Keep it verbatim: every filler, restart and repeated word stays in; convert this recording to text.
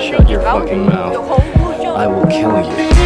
Shut your fucking mouth. I will kill you.